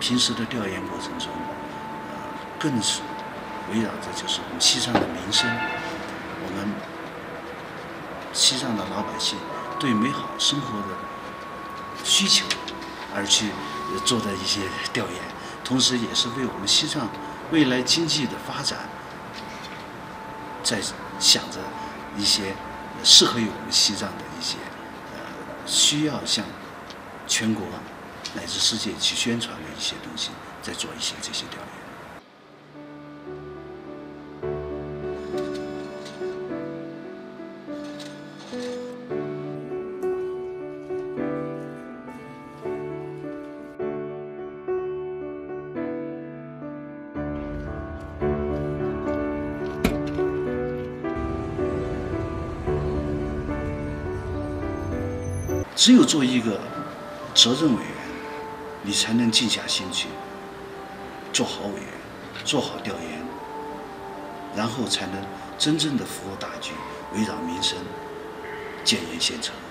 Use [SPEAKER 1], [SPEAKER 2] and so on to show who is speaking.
[SPEAKER 1] 平时的调研过程中，更是围绕着就是我们西藏的民生，我们西藏的老百姓对美好生活的需求而去做的一些调研，同时也是为我们西藏未来经济的发展，在想着一些适合于我们西藏的一些需要向全国乃至世界去宣传的一些东西，在做一些这些调研。只有做一个责任委员，你才能静下心去做好委员，做好调研，然后才能真正的服务大局，围绕民生，建言献策。